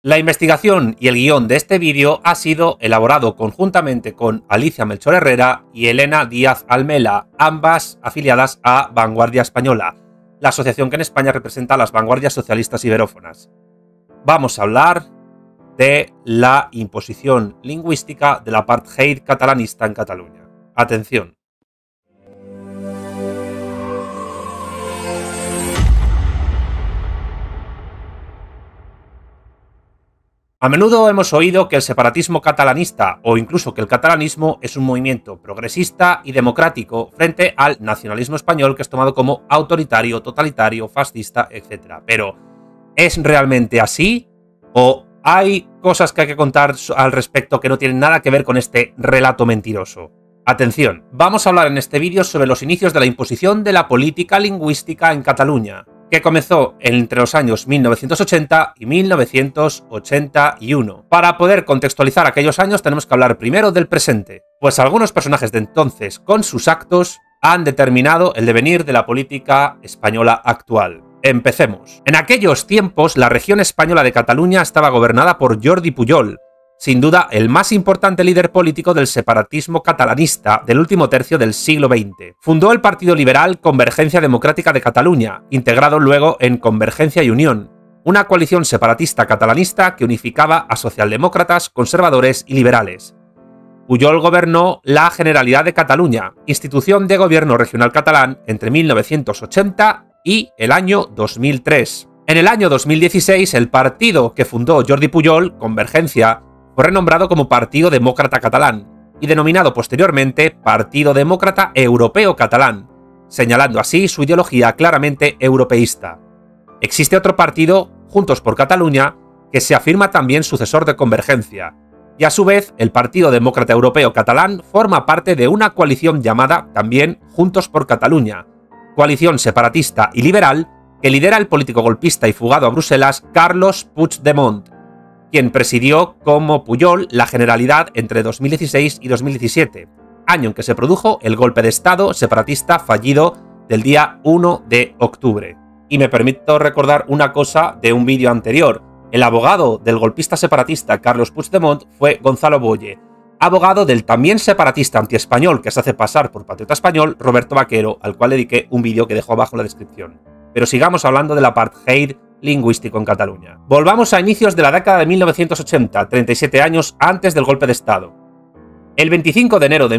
La investigación y el guión de este vídeo ha sido elaborado conjuntamente con Alicia Melchor Herrera y Elena Díaz Almela, ambas afiliadas a Vanguardia Española, la asociación que en España representa a las vanguardias socialistas iberófonas. Vamos a hablar de la imposición lingüística del apartheid catalanista en Cataluña. Atención. A menudo hemos oído que el separatismo catalanista, o incluso que el catalanismo, es un movimiento progresista y democrático frente al nacionalismo español, que es tomado como autoritario, totalitario, fascista, etc. Pero, ¿es realmente así? ¿O hay cosas que hay que contar al respecto que no tienen nada que ver con este relato mentiroso? Atención, vamos a hablar en este vídeo sobre los inicios de la imposición de la política lingüística en Cataluña, que comenzó entre los años 1980 y 1981. Para poder contextualizar aquellos años tenemos que hablar primero del presente, pues algunos personajes de entonces, con sus actos, han determinado el devenir de la política española actual. Empecemos. En aquellos tiempos, la región española de Cataluña estaba gobernada por Jordi Pujol, sin duda el más importante líder político del separatismo catalanista del último tercio del siglo XX. Fundó el Partido Liberal Convergencia Democrática de Cataluña, integrado luego en Convergencia y Unión, una coalición separatista catalanista que unificaba a socialdemócratas, conservadores y liberales. Pujol gobernó la Generalidad de Cataluña, institución de gobierno regional catalán, entre 1980 y el año 2003. En el año 2016, el partido que fundó Jordi Pujol, Convergencia, fue renombrado como Partido Demócrata Catalán y denominado posteriormente Partido Demócrata Europeo Catalán, señalando así su ideología claramente europeísta. Existe otro partido, Juntos por Cataluña, que se afirma también sucesor de Convergencia, y a su vez el Partido Demócrata Europeo Catalán forma parte de una coalición llamada también Juntos por Cataluña, coalición separatista y liberal que lidera el político golpista y fugado a Bruselas Carles Puigdemont, quien presidió como Pujol la Generalidad entre 2016 y 2017, año en que se produjo el golpe de Estado separatista fallido del día 1 de octubre. Y me permito recordar una cosa de un vídeo anterior. El abogado del golpista separatista Carles Puigdemont fue Gonzalo Boye, abogado del también separatista antiespañol que se hace pasar por patriota español Roberto Vaquero, al cual dediqué un vídeo que dejo abajo en la descripción. Pero sigamos hablando del apartheid lingüístico en Cataluña. Volvamos a inicios de la década de 1980, 37 años antes del golpe de Estado. El 25 de enero de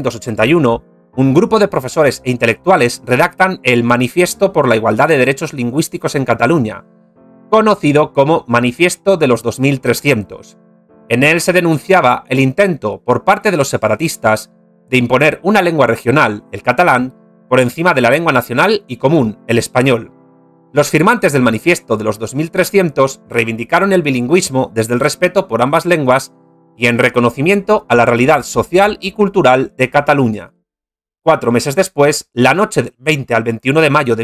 1981, un grupo de profesores e intelectuales redactan el Manifiesto por la Igualdad de Derechos Lingüísticos en Cataluña, conocido como Manifiesto de los 2300. En él se denunciaba el intento por parte de los separatistas de imponer una lengua regional, el catalán, por encima de la lengua nacional y común, el español. Los firmantes del Manifiesto de los 2300 reivindicaron el bilingüismo desde el respeto por ambas lenguas y en reconocimiento a la realidad social y cultural de Cataluña. 4 meses después, la noche del 20 al 21 de mayo de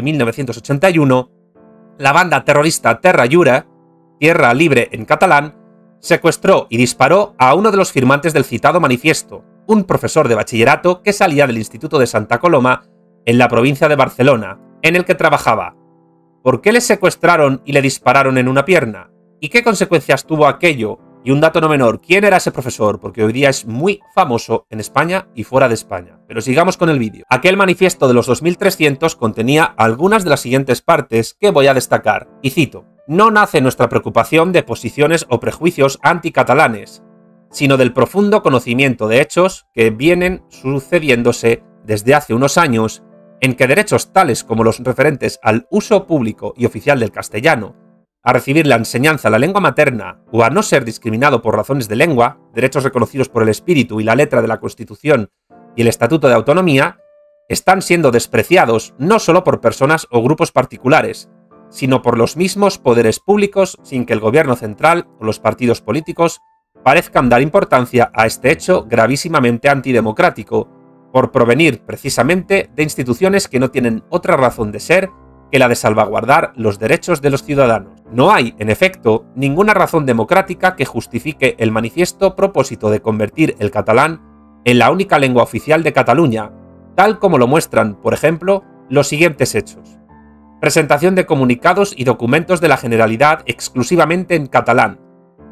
1981, la banda terrorista Terra Lliure, Tierra Libre en catalán, secuestró y disparó a uno de los firmantes del citado manifiesto, un profesor de bachillerato que salía del Instituto de Santa Coloma en la provincia de Barcelona, en el que trabajaba. ¿Por qué le secuestraron y le dispararon en una pierna? ¿Y qué consecuencias tuvo aquello? Y un dato no menor, ¿quién era ese profesor? Porque hoy día es muy famoso en España y fuera de España. Pero sigamos con el vídeo. Aquel manifiesto de los 2300 contenía algunas de las siguientes partes que voy a destacar. Y cito: no nace nuestra preocupación de posiciones o prejuicios anticatalanes, sino del profundo conocimiento de hechos que vienen sucediéndose desde hace unos años, en que derechos tales como los referentes al uso público y oficial del castellano, a recibir la enseñanza en la lengua materna o a no ser discriminado por razones de lengua, derechos reconocidos por el espíritu y la letra de la Constitución y el Estatuto de Autonomía, están siendo despreciados no solo por personas o grupos particulares, sino por los mismos poderes públicos sin que el gobierno central o los partidos políticos parezcan dar importancia a este hecho gravísimamente antidemocrático, por provenir precisamente de instituciones que no tienen otra razón de ser que la de salvaguardar los derechos de los ciudadanos. No hay, en efecto, ninguna razón democrática que justifique el manifiesto propósito de convertir el catalán en la única lengua oficial de Cataluña, tal como lo muestran, por ejemplo, los siguientes hechos. Presentación de comunicados y documentos de la Generalidad exclusivamente en catalán,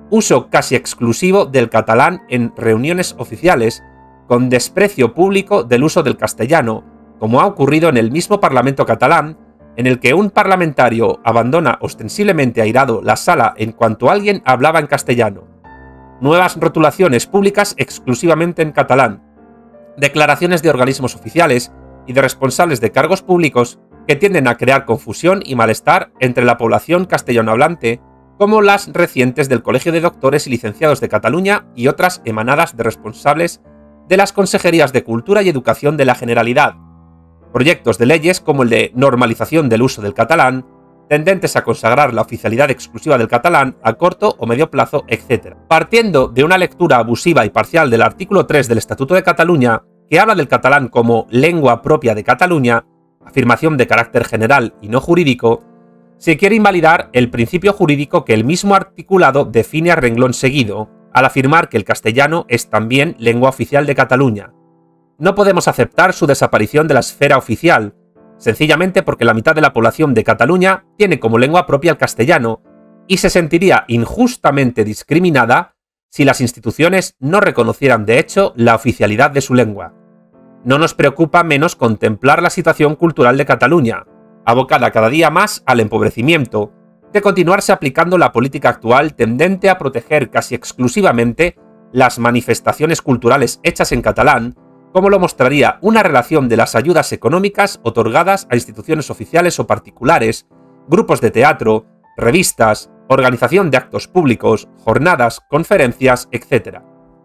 uso casi exclusivo del catalán en reuniones oficiales, con desprecio público del uso del castellano, como ha ocurrido en el mismo Parlamento catalán, en el que un parlamentario abandona ostensiblemente airado la sala en cuanto alguien hablaba en castellano. Nuevas rotulaciones públicas exclusivamente en catalán. Declaraciones de organismos oficiales y de responsables de cargos públicos que tienden a crear confusión y malestar entre la población castellanohablante, como las recientes del Colegio de Doctores y Licenciados de Cataluña y otras emanadas de responsables de las Consejerías de Cultura y Educación de la Generalidad. Proyectos de leyes como el de normalización del uso del catalán, tendentes a consagrar la oficialidad exclusiva del catalán a corto o medio plazo, etc. Partiendo de una lectura abusiva y parcial del artículo 3 del Estatuto de Cataluña, que habla del catalán como lengua propia de Cataluña, afirmación de carácter general y no jurídico, se quiere invalidar el principio jurídico que el mismo articulado define a renglón seguido, al afirmar que el castellano es también lengua oficial de Cataluña. No podemos aceptar su desaparición de la esfera oficial, sencillamente porque la mitad de la población de Cataluña tiene como lengua propia el castellano y se sentiría injustamente discriminada si las instituciones no reconocieran de hecho la oficialidad de su lengua. No nos preocupa menos contemplar la situación cultural de Cataluña, abocada cada día más al empobrecimiento, de continuarse aplicando la política actual tendente a proteger casi exclusivamente las manifestaciones culturales hechas en catalán, como lo mostraría una relación de las ayudas económicas otorgadas a instituciones oficiales o particulares, grupos de teatro, revistas, organización de actos públicos, jornadas, conferencias, etc.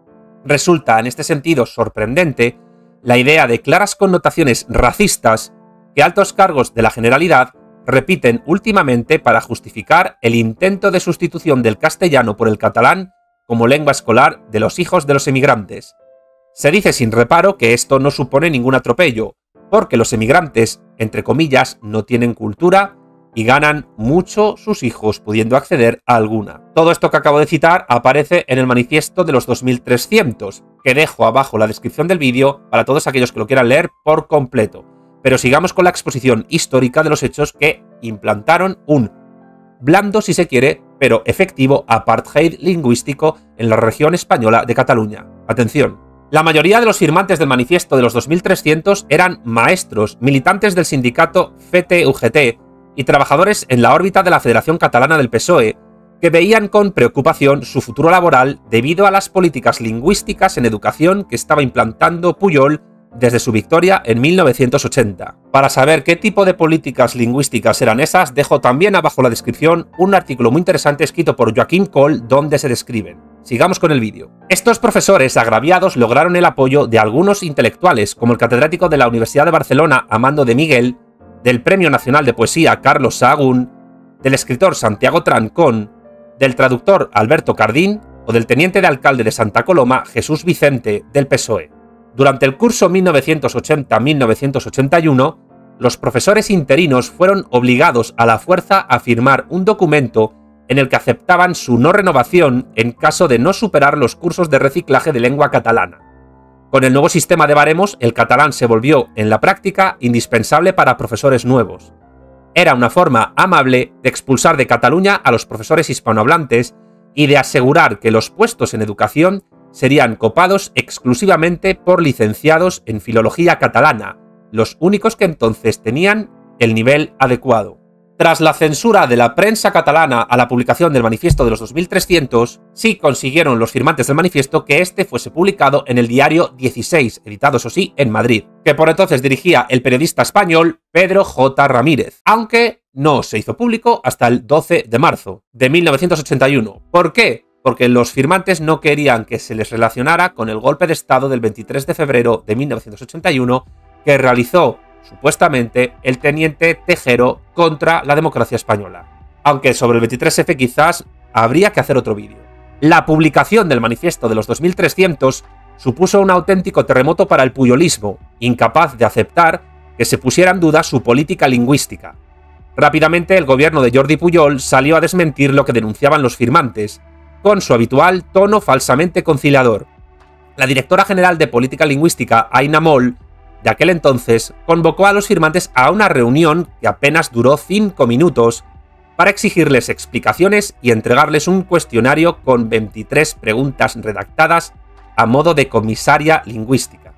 Resulta en este sentido sorprendente la idea de claras connotaciones racistas que altos cargos de la Generalidad repiten últimamente para justificar el intento de sustitución del castellano por el catalán como lengua escolar de los hijos de los emigrantes. Se dice sin reparo que esto no supone ningún atropello, porque los emigrantes, entre comillas, no tienen cultura y ganan mucho sus hijos pudiendo acceder a alguna. Todo esto que acabo de citar aparece en el manifiesto de los 2300, que dejo abajo en la descripción del vídeo para todos aquellos que lo quieran leer por completo. Pero sigamos con la exposición histórica de los hechos que implantaron un blando, si se quiere, pero efectivo apartheid lingüístico en la región española de Cataluña. Atención. La mayoría de los firmantes del manifiesto de los 2300 eran maestros, militantes del sindicato FET-UGT y trabajadores en la órbita de la Federación Catalana del PSOE, que veían con preocupación su futuro laboral debido a las políticas lingüísticas en educación que estaba implantando Pujol desde su victoria en 1980. Para saber qué tipo de políticas lingüísticas eran esas, dejo también abajo en la descripción un artículo muy interesante escrito por Joaquín Coll donde se describen. Sigamos con el vídeo. Estos profesores agraviados lograron el apoyo de algunos intelectuales, como el catedrático de la Universidad de Barcelona, Amando de Miguel, del Premio Nacional de Poesía Carlos Sahagún, del escritor Santiago Trancón, del traductor Alberto Cardín o del teniente de alcalde de Santa Coloma, Jesús Vicente, del PSOE. Durante el curso 1980-1981, los profesores interinos fueron obligados a la fuerza a firmar un documento en el que aceptaban su no renovación en caso de no superar los cursos de reciclaje de lengua catalana. Con el nuevo sistema de baremos, el catalán se volvió, en la práctica, indispensable para profesores nuevos. Era una forma amable de expulsar de Cataluña a los profesores hispanohablantes y de asegurar que los puestos en educación serían copados exclusivamente por licenciados en filología catalana, los únicos que entonces tenían el nivel adecuado. Tras la censura de la prensa catalana a la publicación del manifiesto de los 2300, sí consiguieron los firmantes del manifiesto que este fuese publicado en el diario 16, editado eso sí en Madrid, que por entonces dirigía el periodista español Pedro J. Ramírez, aunque no se hizo público hasta el 12 de marzo de 1981. ¿Por qué? Porque los firmantes no querían que se les relacionara con el golpe de Estado del 23 de febrero de 1981 que realizó supuestamente el teniente Tejero contra la democracia española. Aunque sobre el 23F quizás habría que hacer otro vídeo. La publicación del manifiesto de los 2300 supuso un auténtico terremoto para el puyolismo, incapaz de aceptar que se pusiera en duda su política lingüística. Rápidamente el gobierno de Jordi Pujol salió a desmentir lo que denunciaban los firmantes, con su habitual tono falsamente conciliador. La directora general de Política Lingüística, Aina Moll, de aquel entonces, convocó a los firmantes a una reunión que apenas duró 5 minutos para exigirles explicaciones y entregarles un cuestionario con 23 preguntas redactadas a modo de comisaria lingüística.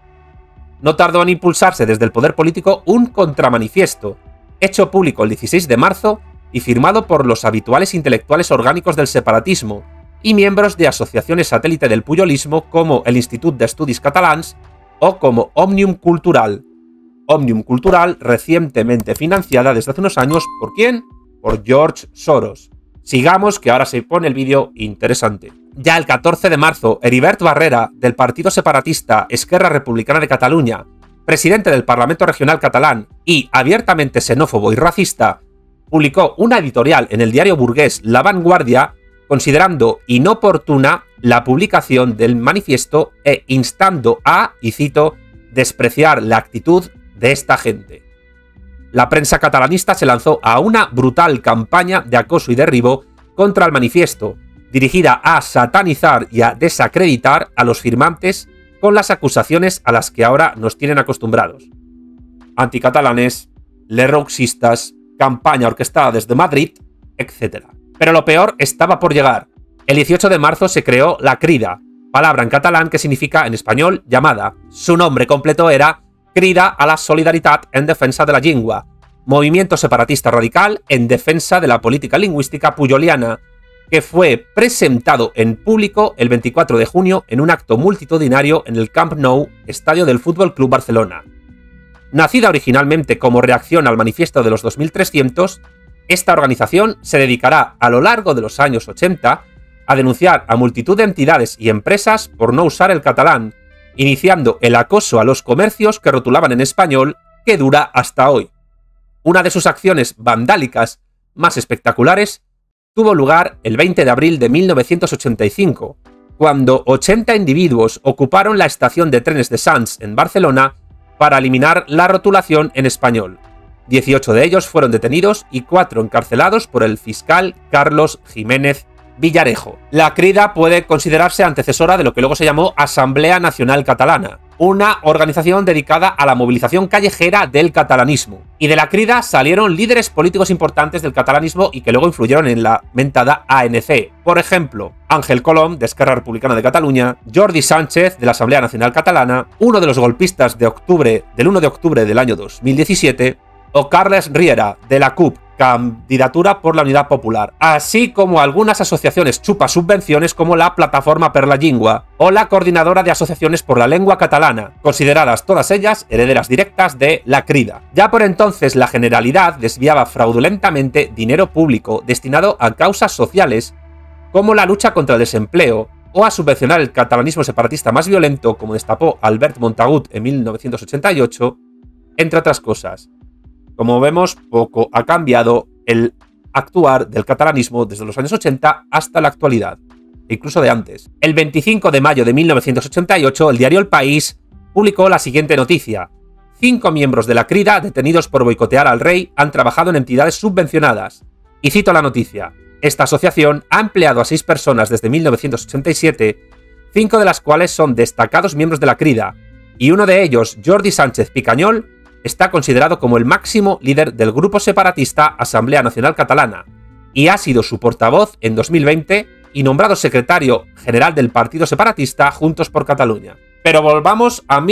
No tardó en impulsarse desde el poder político un contramanifiesto, hecho público el 16 de marzo y firmado por los habituales intelectuales orgánicos del separatismo y miembros de asociaciones satélite del puyolismo como el Institut d'Estudis Catalans o como Òmnium Cultural. Òmnium Cultural recientemente financiada desde hace unos años ¿por quién? Por George Soros. Sigamos, que ahora se pone el vídeo interesante. Ya el 14 de marzo, Heribert Barrera, del partido separatista Esquerra Republicana de Cataluña, presidente del Parlamento Regional catalán y abiertamente xenófobo y racista, publicó una editorial en el diario burgués La Vanguardia considerando inoportuna la publicación del manifiesto e instando a, y cito, despreciar la actitud de esta gente. La prensa catalanista se lanzó a una brutal campaña de acoso y derribo contra el manifiesto, dirigida a satanizar y a desacreditar a los firmantes con las acusaciones a las que ahora nos tienen acostumbrados. Anticatalanes, lerrouxistas, campaña orquestada desde Madrid, etc. Pero lo peor estaba por llegar. El 18 de marzo se creó la Crida, palabra en catalán que significa en español llamada. Su nombre completo era Crida a la Solidaritat en Defensa de la Llengua, movimiento separatista radical en defensa de la política lingüística pujoliana, que fue presentado en público el 24 de junio en un acto multitudinario en el Camp Nou, estadio del Fútbol Club Barcelona. Nacida originalmente como reacción al manifiesto de los 2300, esta organización se dedicará a lo largo de los años 80 a denunciar a multitud de entidades y empresas por no usar el catalán, iniciando el acoso a los comercios que rotulaban en español, que dura hasta hoy. Una de sus acciones vandálicas más espectaculares tuvo lugar el 20 de abril de 1985, cuando 80 individuos ocuparon la estación de trenes de Sants en Barcelona para eliminar la rotulación en español. 18 de ellos fueron detenidos y 4 encarcelados por el fiscal Carlos Jiménez Villarejo. La Crida puede considerarse antecesora de lo que luego se llamó Asamblea Nacional Catalana, una organización dedicada a la movilización callejera del catalanismo. Y de la Crida salieron líderes políticos importantes del catalanismo y que luego influyeron en la mentada ANC. Por ejemplo, Ángel Colom, de Esquerra Republicana de Cataluña, Jordi Sánchez, de la Asamblea Nacional Catalana, uno de los golpistas del 1 de octubre del año 2017, o Carles Riera, de la CUP, Candidatura por la Unidad Popular, así como algunas asociaciones chupa subvenciones como la Plataforma per la Llengua o la Coordinadora de Asociaciones por la Lengua Catalana, consideradas todas ellas herederas directas de la Crida. Ya por entonces la Generalidad desviaba fraudulentamente dinero público destinado a causas sociales como la lucha contra el desempleo o a subvencionar el catalanismo separatista más violento, como destapó Albert Montagut en 1988, entre otras cosas. Como vemos, poco ha cambiado el actuar del catalanismo desde los años 80 hasta la actualidad, e incluso de antes. El 25 de mayo de 1988, el diario El País publicó la siguiente noticia. 5 miembros de la Crida, detenidos por boicotear al rey, han trabajado en entidades subvencionadas. Y cito la noticia. Esta asociación ha empleado a 6 personas desde 1987, 5 de las cuales son destacados miembros de la Crida, y uno de ellos, Jordi Sánchez Picañol, está considerado como el máximo líder del grupo separatista Asamblea Nacional Catalana y ha sido su portavoz en 2020 y nombrado secretario general del partido separatista Juntos por Cataluña. Pero volvamos a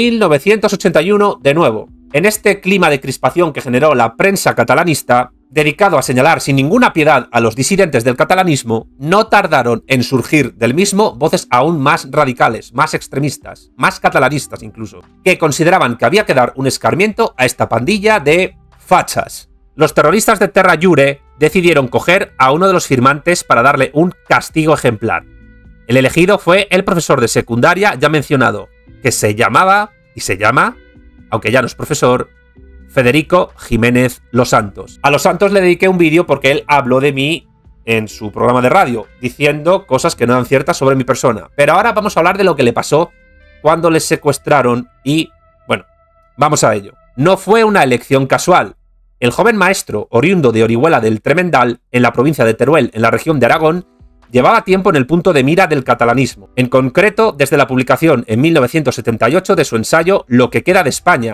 1981 de nuevo. En este clima de crispación que generó la prensa catalanista, dedicado a señalar sin ninguna piedad a los disidentes del catalanismo, no tardaron en surgir del mismo voces aún más radicales, más extremistas, más catalanistas incluso, que consideraban que había que dar un escarmiento a esta pandilla de fachas. Los terroristas de Terra Llure decidieron coger a uno de los firmantes para darle un castigo ejemplar. El elegido fue el profesor de secundaria ya mencionado, que se llamaba, y se llama, aunque ya no es profesor, Federico Jiménez Los Santos. A Los Santos le dediqué un vídeo porque él habló de mí en su programa de radio, diciendo cosas que no eran ciertas sobre mi persona. Pero ahora vamos a hablar de lo que le pasó cuando les secuestraron y, bueno, vamos a ello. No fue una elección casual. El joven maestro, oriundo de Orihuela del Tremendal, en la provincia de Teruel, en la región de Aragón, llevaba tiempo en el punto de mira del catalanismo. En concreto, desde la publicación en 1978 de su ensayo Lo que queda de España,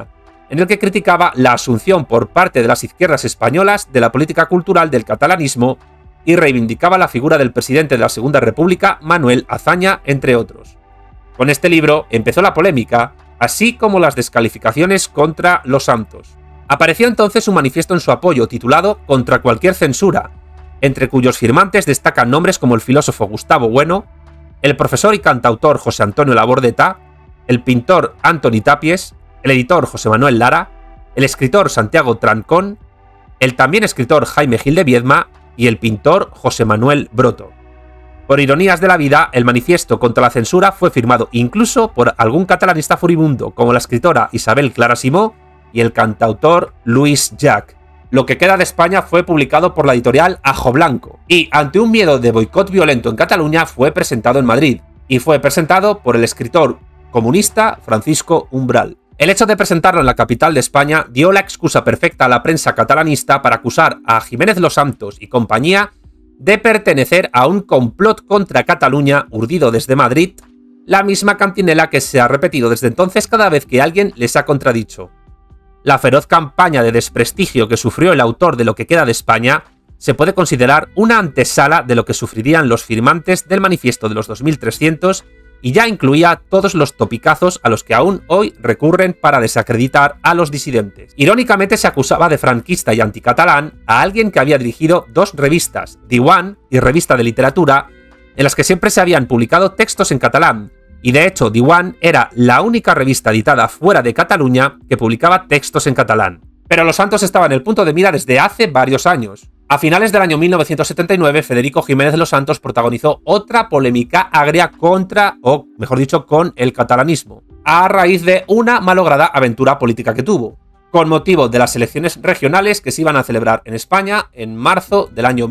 en el que criticaba la asunción por parte de las izquierdas españolas de la política cultural del catalanismo y reivindicaba la figura del presidente de la Segunda República, Manuel Azaña, entre otros. Con este libro empezó la polémica, así como las descalificaciones contra los santos. Apareció entonces un manifiesto en su apoyo titulado Contra cualquier censura, entre cuyos firmantes destacan nombres como el filósofo Gustavo Bueno, el profesor y cantautor José Antonio Labordeta, el pintor Antoni Tapies, el editor José Manuel Lara, el escritor Santiago Trancón, el también escritor Jaime Gil de Viedma y el pintor José Manuel Broto. Por ironías de la vida, el manifiesto contra la censura fue firmado incluso por algún catalanista furibundo como la escritora Isabel Clara Simó y el cantautor Luis Llach. Lo que queda de España fue publicado por la editorial Ajo Blanco y, ante un miedo de boicot violento en Cataluña, fue presentado en Madrid y fue presentado por el escritor comunista Francisco Umbral. El hecho de presentarlo en la capital de España dio la excusa perfecta a la prensa catalanista para acusar a Jiménez Los Santos y compañía de pertenecer a un complot contra Cataluña urdido desde Madrid, la misma cantinela que se ha repetido desde entonces cada vez que alguien les ha contradicho. La feroz campaña de desprestigio que sufrió el autor de Lo que queda de España se puede considerar una antesala de lo que sufrirían los firmantes del manifiesto de los 2300 y ya incluía todos los topicazos a los que aún hoy recurren para desacreditar a los disidentes. Irónicamente se acusaba de franquista y anticatalán a alguien que había dirigido dos revistas, Diwan y Revista de Literatura, en las que siempre se habían publicado textos en catalán, y de hecho Diwan era la única revista editada fuera de Cataluña que publicaba textos en catalán. Pero Los Santos estaba en el punto de mira desde hace varios años. A finales del año 1979, Federico Jiménez Los Santos protagonizó otra polémica agria contra, o mejor dicho, con el catalanismo, a raíz de una malograda aventura política que tuvo, con motivo de las elecciones regionales que se iban a celebrar en España en marzo del año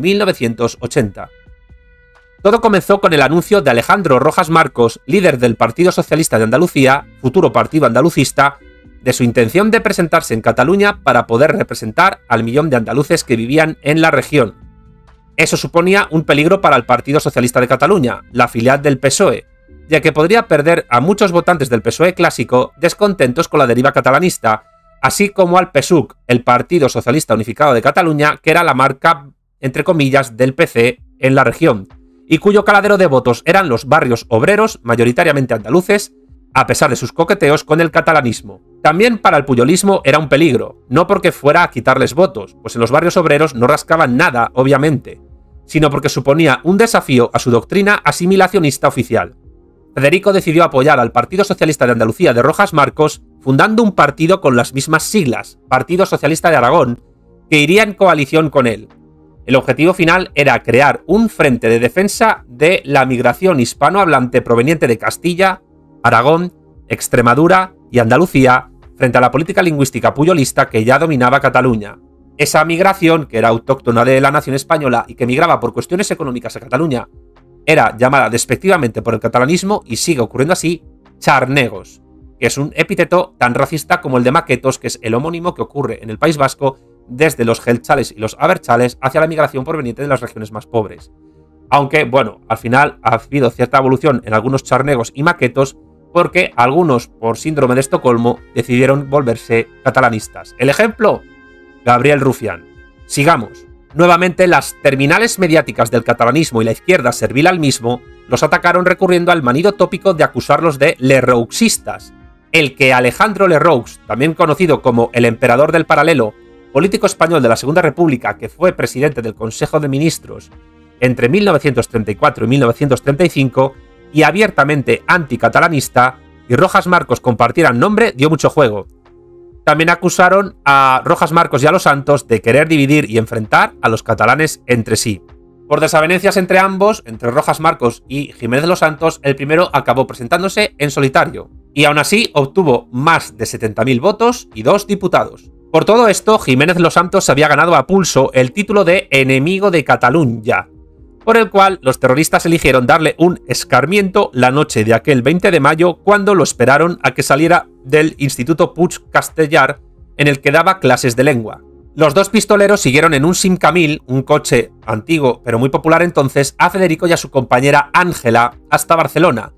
1980. Todo comenzó con el anuncio de Alejandro Rojas Marcos, líder del Partido Socialista de Andalucía, futuro partido andalucista, de su intención de presentarse en Cataluña para poder representar al millón de andaluces que vivían en la región. Eso suponía un peligro para el Partido Socialista de Cataluña, la filial del PSOE, ya que podría perder a muchos votantes del PSOE clásico descontentos con la deriva catalanista, así como al PSUC, el Partido Socialista Unificado de Cataluña, que era la marca, entre comillas, del PC en la región, y cuyo caladero de votos eran los barrios obreros, mayoritariamente andaluces, a pesar de sus coqueteos con el catalanismo. También para el puyolismo era un peligro, no porque fuera a quitarles votos, pues en los barrios obreros no rascaban nada, obviamente, sino porque suponía un desafío a su doctrina asimilacionista oficial. Federico decidió apoyar al Partido Socialista de Andalucía de Rojas Marcos, fundando un partido con las mismas siglas, Partido Socialista de Aragón, que iría en coalición con él. El objetivo final era crear un frente de defensa de la migración hispanohablante proveniente de Castilla, Aragón, Extremadura y Andalucía frente a la política lingüística puyolista que ya dominaba Cataluña. Esa migración, que era autóctona de la nación española y que migraba por cuestiones económicas a Cataluña, era llamada despectivamente por el catalanismo y sigue ocurriendo así, charnegos, que es un epíteto tan racista como el de maquetos, que es el homónimo que ocurre en el País Vasco desde los geltzales y los abertzales hacia la migración proveniente de las regiones más pobres. Aunque, bueno, al final ha habido cierta evolución en algunos charnegos y maquetos, porque algunos, por síndrome de Estocolmo, decidieron volverse catalanistas. El ejemplo, Gabriel Rufián. Sigamos. Nuevamente, las terminales mediáticas del catalanismo y la izquierda servil al mismo los atacaron recurriendo al manido tópico de acusarlos de lerrouxistas, el que Alejandro Lerroux, también conocido como el emperador del paralelo, político español de la Segunda República que fue presidente del Consejo de Ministros entre 1934 y 1935, y abiertamente anticatalanista, y Rojas Marcos compartieran nombre, dio mucho juego. También acusaron a Rojas Marcos y a Los Santos de querer dividir y enfrentar a los catalanes entre sí. Por desavenencias entre ambos, entre Rojas Marcos y Jiménez Los Santos, el primero acabó presentándose en solitario, y aún así obtuvo más de 70.000 votos y 2 diputados. Por todo esto, Jiménez Los Santos había ganado a pulso el título de enemigo de Catalunya, por el cual los terroristas eligieron darle un escarmiento la noche de aquel 20 de mayo cuando lo esperaron a que saliera del Instituto Puig Castellar, en el que daba clases de lengua. Los dos pistoleros siguieron en un Simcamil, un coche antiguo pero muy popular entonces, a Federico y a su compañera Ángela hasta Barcelona,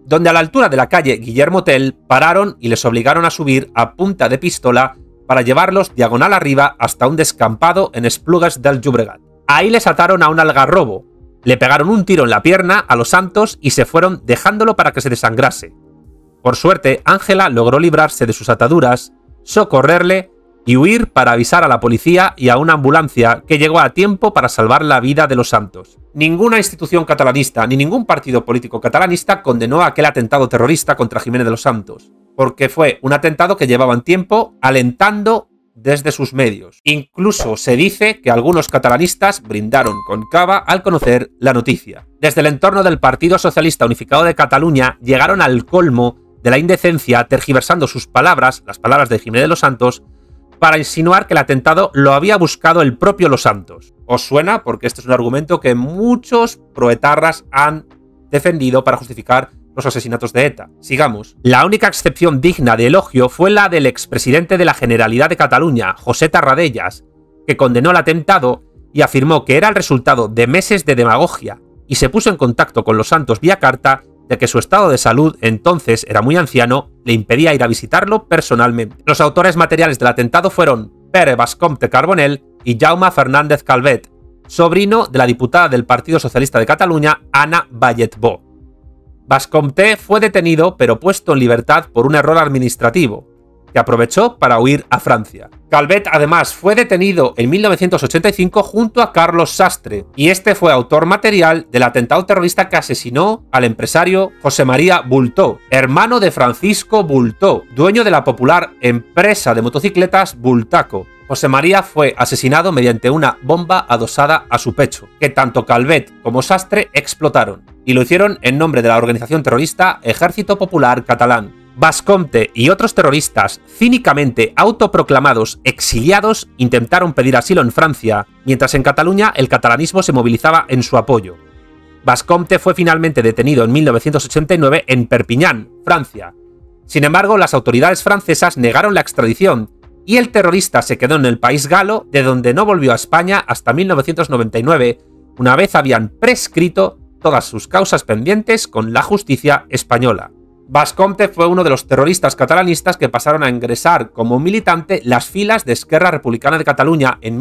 donde a la altura de la calle Guillermo Tell pararon y les obligaron a subir a punta de pistola para llevarlos diagonal arriba hasta un descampado en Esplugues del Llobregat. Ahí les ataron a un algarrobo, le pegaron un tiro en la pierna a los santos y se fueron dejándolo para que se desangrase. Por suerte, Ángela logró librarse de sus ataduras, socorrerle y huir para avisar a la policía y a una ambulancia que llegó a tiempo para salvar la vida de los santos. Ninguna institución catalanista ni ningún partido político catalanista condenó aquel atentado terrorista contra Jiménez de los Santos, porque fue un atentado que llevaban tiempo alentando desde sus medios. Incluso se dice que algunos catalanistas brindaron con cava al conocer la noticia. Desde el entorno del Partido Socialista Unificado de Cataluña llegaron al colmo de la indecencia tergiversando sus palabras, las palabras de Jiménez de los Santos, para insinuar que el atentado lo había buscado el propio Los Santos. ¿Os suena? Porque este es un argumento que muchos proetarras han defendido para justificar los asesinatos de ETA. Sigamos. La única excepción digna de elogio fue la del expresidente de la Generalidad de Cataluña, José Tarradellas, que condenó el atentado y afirmó que era el resultado de meses de demagogia y se puso en contacto con Los Santos vía carta de que su estado de salud, entonces era muy anciano, le impedía ir a visitarlo personalmente. Los autores materiales del atentado fueron Pere Bascompte Carbonell y Jaume Fernández Calvet, sobrino de la diputada del Partido Socialista de Cataluña, Anna Balletbó. Bascompte fue detenido pero puesto en libertad por un error administrativo, que aprovechó para huir a Francia. Calvet además fue detenido en 1985 junto a Carlos Sastre, y este fue autor material del atentado terrorista que asesinó al empresario José María Bultó, hermano de Francisco Bultó, dueño de la popular empresa de motocicletas Bultaco. José María fue asesinado mediante una bomba adosada a su pecho, que tanto Calvet como Sastre explotaron, y lo hicieron en nombre de la organización terrorista Ejército Popular Catalán. Bascompte y otros terroristas cínicamente autoproclamados exiliados intentaron pedir asilo en Francia, mientras en Cataluña el catalanismo se movilizaba en su apoyo. Bascompte fue finalmente detenido en 1989 en Perpiñán, Francia. Sin embargo, las autoridades francesas negaron la extradición y el terrorista se quedó en el país galo, de donde no volvió a España hasta 1999, una vez habían prescrito todas sus causas pendientes con la justicia española. Bascompte fue uno de los terroristas catalanistas que pasaron a ingresar como militante las filas de Esquerra Republicana de Cataluña en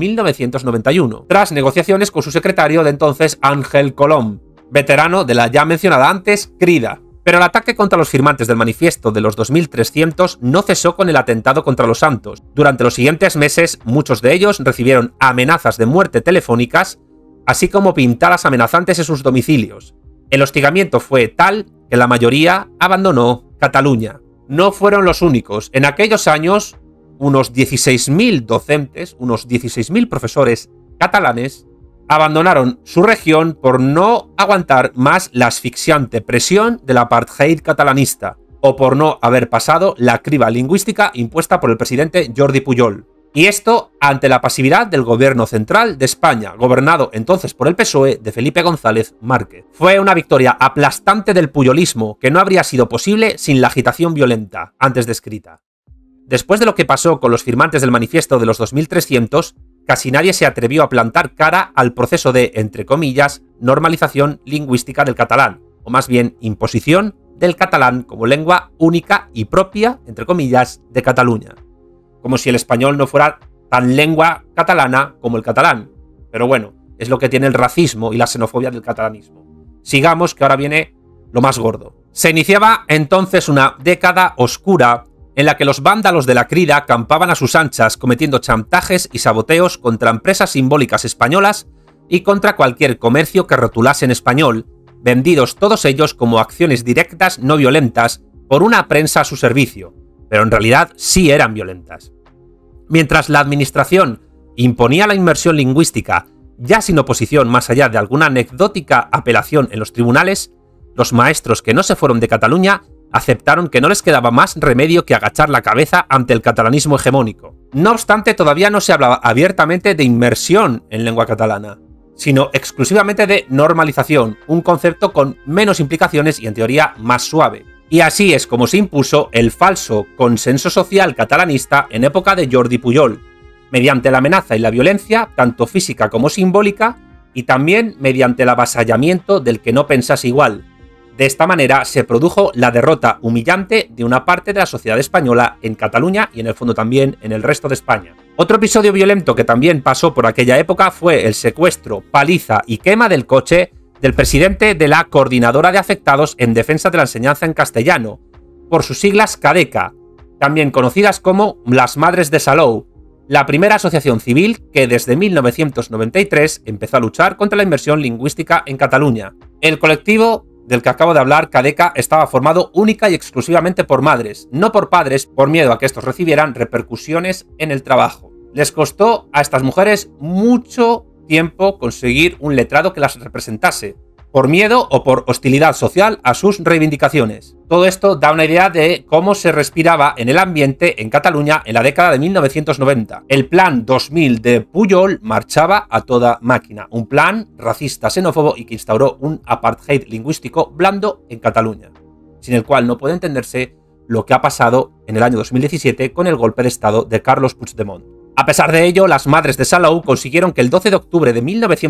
1991, tras negociaciones con su secretario de entonces Ángel Colom, veterano de la ya mencionada antes Crida. Pero el ataque contra los firmantes del manifiesto de los 2300 no cesó con el atentado contra los santos. Durante los siguientes meses, muchos de ellos recibieron amenazas de muerte telefónicas, así como pintadas amenazantes en sus domicilios. El hostigamiento fue tal que la mayoría abandonó Cataluña. No fueron los únicos. En aquellos años, unos 16.000 docentes, unos 16.000 profesores catalanes, abandonaron su región por no aguantar más la asfixiante presión del apartheid catalanista, o por no haber pasado la criba lingüística impuesta por el presidente Jordi Pujol. Y esto ante la pasividad del gobierno central de España, gobernado entonces por el PSOE de Felipe González Márquez. Fue una victoria aplastante del puyolismo que no habría sido posible sin la agitación violenta antes descrita. Después de lo que pasó con los firmantes del manifiesto de los 2300, casi nadie se atrevió a plantar cara al proceso de, entre comillas, normalización lingüística del catalán, o más bien imposición del catalán como lengua única y propia, entre comillas, de Cataluña. Como si el español no fuera tan lengua catalana como el catalán. Pero bueno, es lo que tiene el racismo y la xenofobia del catalanismo. Sigamos, que ahora viene lo más gordo. Se iniciaba entonces una década oscura en la que los vándalos de la Crida campaban a sus anchas cometiendo chantajes y saboteos contra empresas simbólicas españolas y contra cualquier comercio que rotulase en español, vendidos todos ellos como acciones directas no violentas por una prensa a su servicio, pero en realidad sí eran violentas. Mientras la administración imponía la inmersión lingüística, ya sin oposición más allá de alguna anecdótica apelación en los tribunales, los maestros que no se fueron de Cataluña aceptaron que no les quedaba más remedio que agachar la cabeza ante el catalanismo hegemónico. No obstante, todavía no se hablaba abiertamente de inmersión en lengua catalana, sino exclusivamente de normalización, un concepto con menos implicaciones y en teoría más suave. Y así es como se impuso el falso consenso social catalanista en época de Jordi Pujol, mediante la amenaza y la violencia, tanto física como simbólica, y también mediante el avasallamiento del que no pensase igual, De esta manera se produjo la derrota humillante de una parte de la sociedad española en Cataluña y en el fondo también en el resto de España. Otro episodio violento que también pasó por aquella época fue el secuestro, paliza y quema del coche del presidente de la Coordinadora de Afectados en Defensa de la Enseñanza en Castellano, por sus siglas CADECA, también conocidas como las Madres de Salou, la primera asociación civil que desde 1993 empezó a luchar contra la inmersión lingüística en Cataluña. El colectivo del que acabo de hablar, CADECA, estaba formado única y exclusivamente por madres, no por padres, por miedo a que estos recibieran repercusiones en el trabajo. Les costó a estas mujeres mucho tiempo conseguir un letrado que las representase, por miedo o por hostilidad social a sus reivindicaciones. Todo esto da una idea de cómo se respiraba en el ambiente en Cataluña en la década de 1990. El Plan 2000 de Pujol marchaba a toda máquina, un plan racista, xenófobo y que instauró un apartheid lingüístico blando en Cataluña, sin el cual no puede entenderse lo que ha pasado en el año 2017 con el golpe de estado de Carlos Puigdemont. A pesar de ello, las Madres de Salou consiguieron que el 12 de octubre de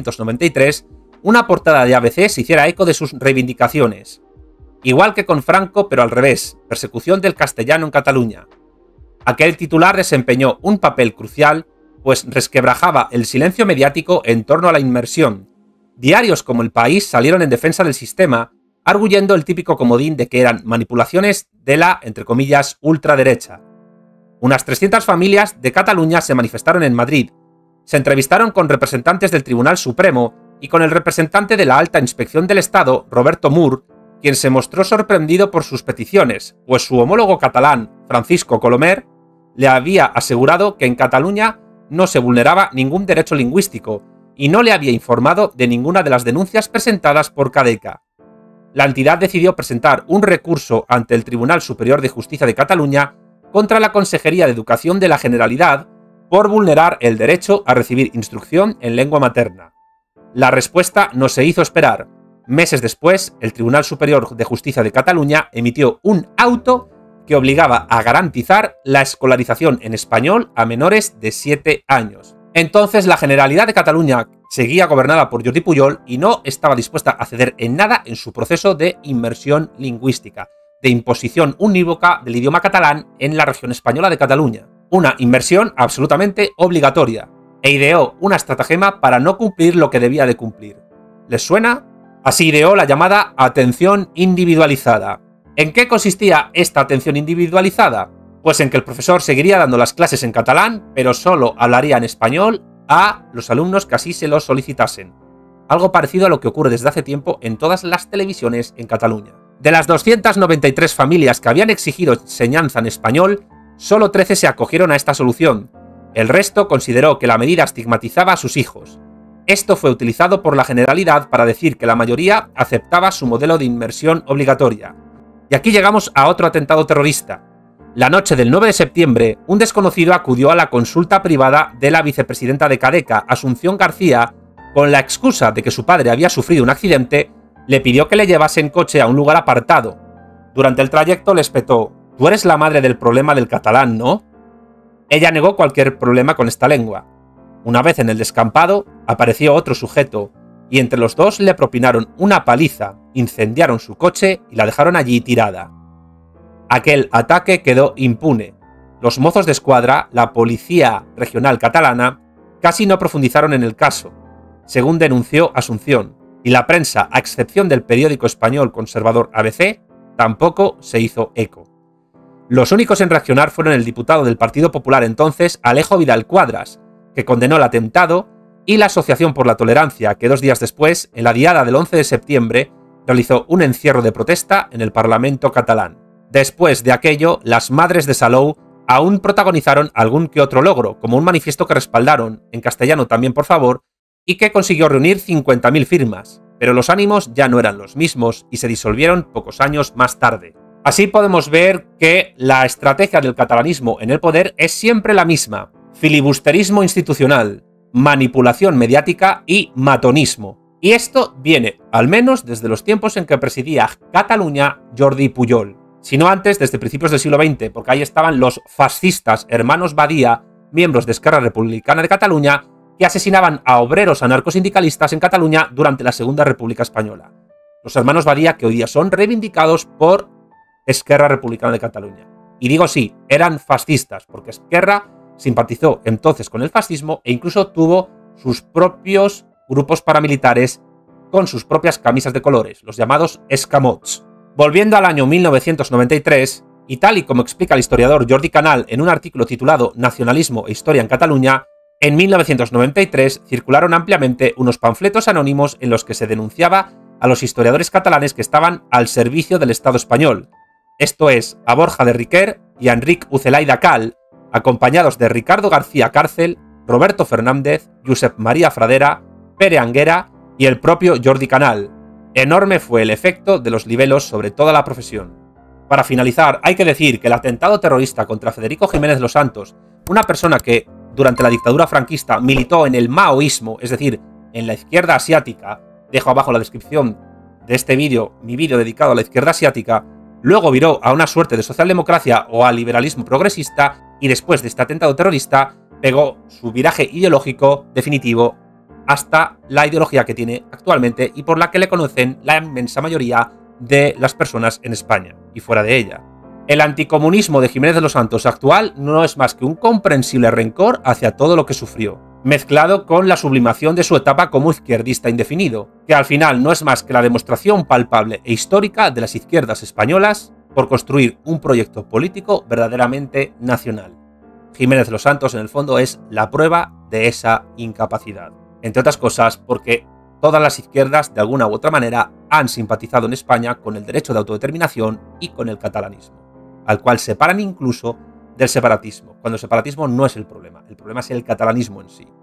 1993 una portada de ABC se hiciera eco de sus reivindicaciones. Igual que con Franco, pero al revés, persecución del castellano en Cataluña. Aquel titular desempeñó un papel crucial, pues resquebrajaba el silencio mediático en torno a la inmersión. Diarios como El País salieron en defensa del sistema, arguyendo el típico comodín de que eran manipulaciones de la, entre comillas, ultraderecha. Unas 300 familias de Cataluña se manifestaron en Madrid, se entrevistaron con representantes del Tribunal Supremo y con el representante de la Alta Inspección del Estado, Roberto Mur, quien se mostró sorprendido por sus peticiones, pues su homólogo catalán, Francisco Colomer, le había asegurado que en Cataluña no se vulneraba ningún derecho lingüístico y no le había informado de ninguna de las denuncias presentadas por CADECA. La entidad decidió presentar un recurso ante el Tribunal Superior de Justicia de Cataluña contra la Consejería de Educación de la Generalidad por vulnerar el derecho a recibir instrucción en lengua materna. La respuesta no se hizo esperar. Meses después, el Tribunal Superior de Justicia de Cataluña emitió un auto que obligaba a garantizar la escolarización en español a menores de 7 años. Entonces, la Generalidad de Cataluña seguía gobernada por Jordi Pujol y no estaba dispuesta a ceder en nada en su proceso de inmersión lingüística, de imposición unívoca del idioma catalán en la región española de Cataluña. Una inmersión absolutamente obligatoria, e ideó una estratagema para no cumplir lo que debía de cumplir. ¿Les suena? Así ideó la llamada atención individualizada. ¿En qué consistía esta atención individualizada? Pues en que el profesor seguiría dando las clases en catalán, pero solo hablaría en español a los alumnos que así se lo solicitasen. Algo parecido a lo que ocurre desde hace tiempo en todas las televisiones en Cataluña. De las 293 familias que habían exigido enseñanza en español, solo 13 se acogieron a esta solución. El resto consideró que la medida estigmatizaba a sus hijos. Esto fue utilizado por la Generalidad para decir que la mayoría aceptaba su modelo de inmersión obligatoria. Y aquí llegamos a otro atentado terrorista. La noche del 9 de septiembre, un desconocido acudió a la consulta privada de la vicepresidenta de CADECA, Asunción García, con la excusa de que su padre había sufrido un accidente, le pidió que le llevase en coche a un lugar apartado. Durante el trayecto le espetó: «Tú eres la madre del problema del catalán, ¿no?». Ella negó cualquier problema con esta lengua. Una vez en el descampado, apareció otro sujeto, y entre los dos le propinaron una paliza, incendiaron su coche y la dejaron allí tirada. Aquel ataque quedó impune. Los mozos de escuadra, la Policía Regional Catalana, casi no profundizaron en el caso, según denunció Asunción, y la prensa, a excepción del periódico español conservador ABC, tampoco se hizo eco. Los únicos en reaccionar fueron el diputado del Partido Popular entonces, Alejo Vidal Quadras, que condenó el atentado, y la Asociación por la Tolerancia, que 2 días después, en la diada del 11 de septiembre, realizó un encierro de protesta en el Parlamento catalán. Después de aquello, las Madres de Salou aún protagonizaron algún que otro logro, como un manifiesto que respaldaron, en castellano también por favor, y que consiguió reunir 50.000 firmas, pero los ánimos ya no eran los mismos y se disolvieron pocos años más tarde. Así podemos ver que la estrategia del catalanismo en el poder es siempre la misma: filibusterismo institucional, manipulación mediática y matonismo. Y esto viene, al menos, desde los tiempos en que presidía Cataluña Jordi Pujol, sino antes, desde principios del siglo XX, porque ahí estaban los fascistas hermanos Badía, miembros de Esquerra Republicana de Cataluña, que asesinaban a obreros anarcosindicalistas en Cataluña durante la Segunda República Española. los hermanos Badía, que hoy día son reivindicados por Esquerra Republicana de Cataluña. Y digo sí, eran fascistas, porque Esquerra simpatizó entonces con el fascismo e incluso tuvo sus propios grupos paramilitares con sus propias camisas de colores, los llamados escamots. Volviendo al año 1993, y tal y como explica el historiador Jordi Canal en un artículo titulado Nacionalismo e Historia en Cataluña, en 1993 circularon ampliamente unos panfletos anónimos en los que se denunciaba a los historiadores catalanes que estaban al servicio del Estado español, esto es, a Borja de Riquer y a Enric Ucelaida Cal, acompañados de Ricardo García Cárcel, Roberto Fernández, Josep María Fradera, Pere Anguera y el propio Jordi Canal. Enorme fue el efecto de los libelos sobre toda la profesión. Para finalizar, hay que decir que el atentado terrorista contra Federico Jiménez Los Santos, una persona que durante la dictadura franquista militó en el maoísmo, es decir, en la izquierda asiática, dejo abajo la descripción de este vídeo, mi vídeo dedicado a la izquierda asiática, luego viró a una suerte de socialdemocracia o a liberalismo progresista y después de este atentado terrorista pegó su viraje ideológico definitivo hasta la ideología que tiene actualmente y por la que le conocen la inmensa mayoría de las personas en España y fuera de ella. El anticomunismo de Jiménez de los Santos actual no es más que un comprensible rencor hacia todo lo que sufrió, mezclado con la sublimación de su etapa como izquierdista indefinido, que al final no es más que la demostración palpable e histórica de las izquierdas españolas por construir un proyecto político verdaderamente nacional. Jiménez de los Santos, en el fondo, es la prueba de esa incapacidad. Entre otras cosas, porque todas las izquierdas, de alguna u otra manera, han simpatizado en España con el derecho de autodeterminación y con el catalanismo, al cual separan incluso del separatismo, cuando el separatismo no es el problema es el catalanismo en sí.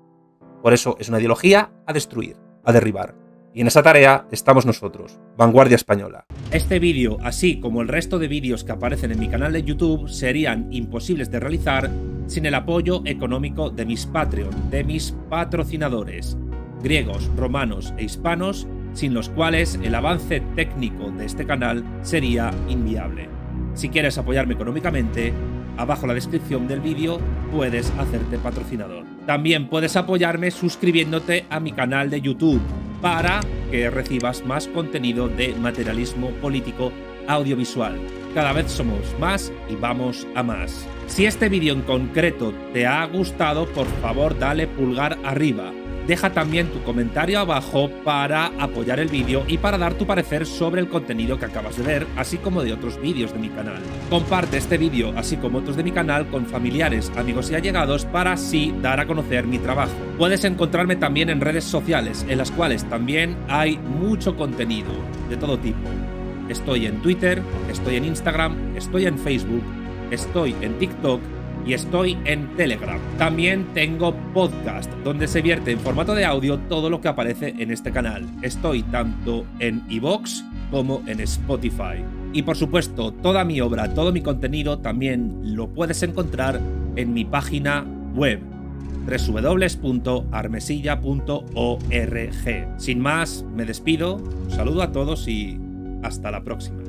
Por eso es una ideología a destruir, a derribar. Y en esa tarea estamos nosotros, Vanguardia Española. Este vídeo, así como el resto de vídeos que aparecen en mi canal de YouTube, serían imposibles de realizar sin el apoyo económico de mis Patreon, de mis patrocinadores, griegos, romanos e hispanos, sin los cuales el avance técnico de este canal sería inviable. Si quieres apoyarme económicamente, abajo en la descripción del vídeo puedes hacerte patrocinador. También puedes apoyarme suscribiéndote a mi canal de YouTube para que recibas más contenido de materialismo político audiovisual. Cada vez somos más y vamos a más. Si este vídeo en concreto te ha gustado, por favor dale pulgar arriba. Deja también tu comentario abajo para apoyar el vídeo y para dar tu parecer sobre el contenido que acabas de ver, así como de otros vídeos de mi canal. Comparte este vídeo, así como otros de mi canal, con familiares, amigos y allegados para así dar a conocer mi trabajo. Puedes encontrarme también en redes sociales, en las cuales también hay mucho contenido de todo tipo. Estoy en Twitter, estoy en Instagram, estoy en Facebook, estoy en TikTok y estoy en Telegram. También tengo podcast, donde se vierte en formato de audio todo lo que aparece en este canal. Estoy tanto en iVoox como en Spotify. Y por supuesto, toda mi obra, todo mi contenido también lo puedes encontrar en mi página web, www.armesilla.org. Sin más, me despido, un saludo a todos y hasta la próxima.